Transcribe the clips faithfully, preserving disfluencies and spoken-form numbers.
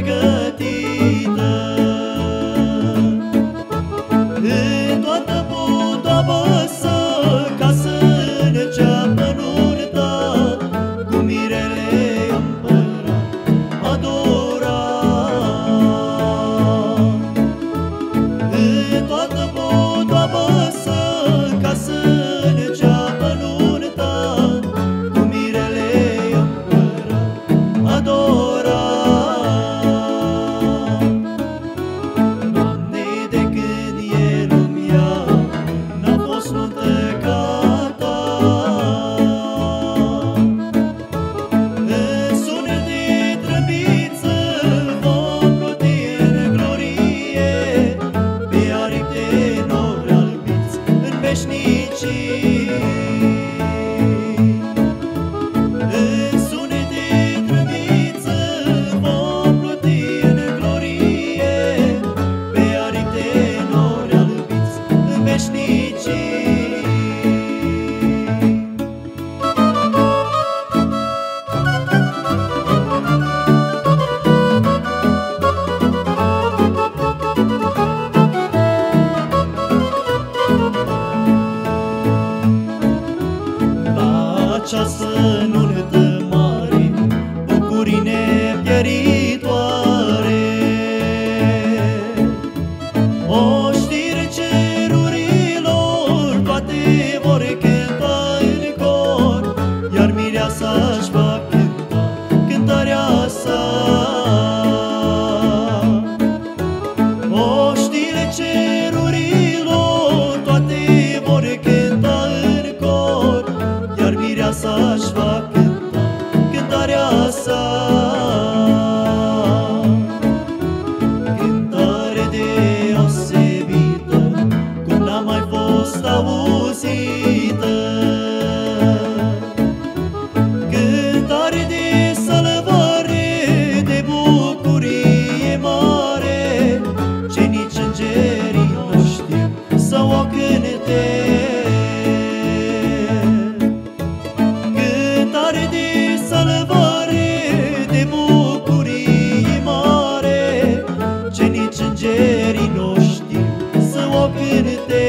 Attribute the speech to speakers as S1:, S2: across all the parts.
S1: pregătită. În toată podoabă să, ca să înceapă nunta, cu mirele împărat adorat. În toată podoabă să, ca să înceapă nunta, cu mirele împărat adorat. Doamne, de când e lumea, n-a fost nuntă ca ta. În sunet de trâmbiță vom pluti în glorie, pe aripi de nori albiți în veșnicii. În sunet de trâmbiță vom pluti în glorie, pe aripi de nori albiți în veșnicii. La această nuntă mare, bucurii nepieritoare, oștire cerurilor, toate vor cânta în cor, iar mireasa-și va cânta cântarea sa. Oștire cerurilor, toate vor cânta în cor, iar mireasa-și va cânta cântarea sa. Cântare deosebită, cum n-a mai fost auzită. Cântare de salvare, de bucurie mare, ce nici îngerii nu știu să o cânte. Cântare de salvare, de bucurie mare, ce nici îngerii nu știu să o cânte.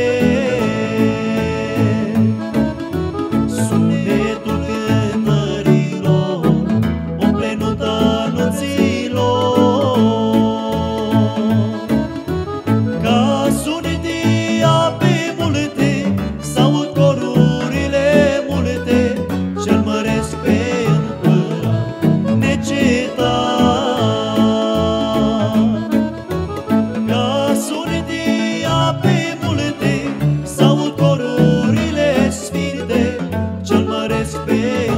S1: Sunetul cântărilor umple nunta anunților, ca sunet de ape multe s-aud corurile multe, ce-l măresc pe împărat necetat. Ca sunet de ape multe s-aud corurile sfinte, ce-l măresc pe